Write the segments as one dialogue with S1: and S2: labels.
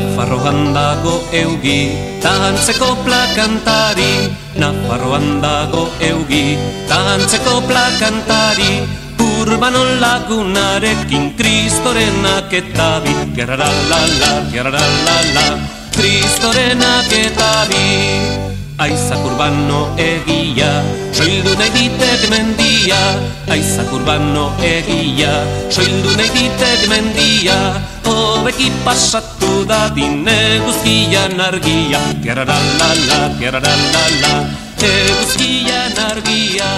S1: Nafarroan dago eugi, tantzeko plakantari. Nafarroan dago eugi, tantzeko plakantari. Urbano lagunarekin kristorenak eta bi. Geraralala, geraralala, kristorenak eta bi. Aizak urbano egia, soildu nahi ditek mendia. Aizak urbano egia, soildu nahi ditek mendia. Hobeki pasatu dadin eguzkian argia. Geraralala, geraralala, eguzkian argia.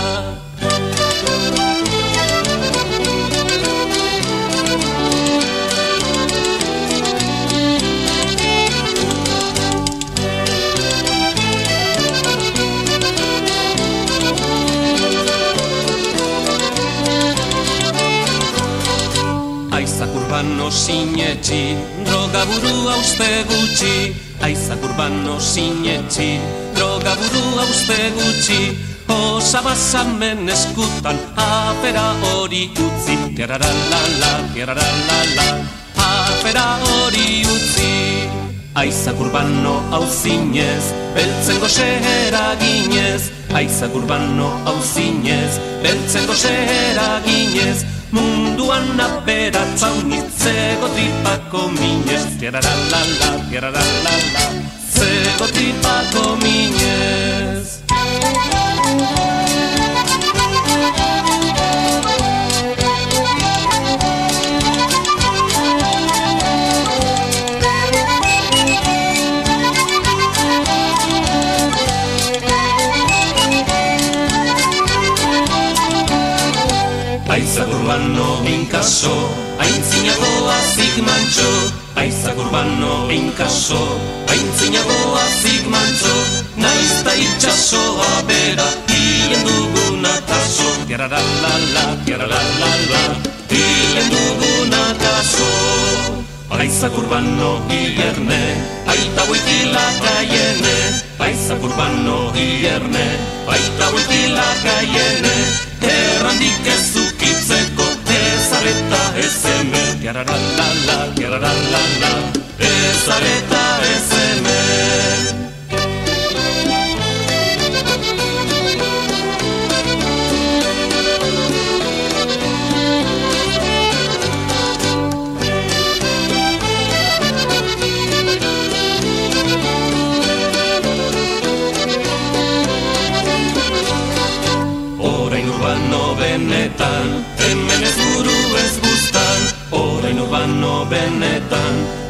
S1: Aizak urbano sinetxi, droga burua uste gutxi. Aizak urbano sinetxi, droga burua uste gutxi. Osabasamen eskutan, afera hori utzi. Geraralala, geraralala, afera hori utzi. Aizak urbano auzinez, beltzen goxera ginez. Aizak urbano auzinez, beltzen goxera ginez. Munduan aberatzaun itzego tripako minez. Geraralala, geraralala, zego tripako minez. Aizak urbano inkaso, aintzinagoa zigmantxo. Aizak urbano inkaso, aintzinagoa zigmantxo. Naizta itxasoa bera, hilen duguna kaso. Geraralala, geraralala, hilen duguna kaso. Aizak urbano hierne, aita huitila gaiene. Aizak urbano hierne, aita huitila gaiene. Errandik ez ukitzeko, ezareta ez hemen. Geraralala, geraralala, ezareta ez hemen. Orain urbano benetan, hemen ez buru ez guztan. Orain urbano benetan,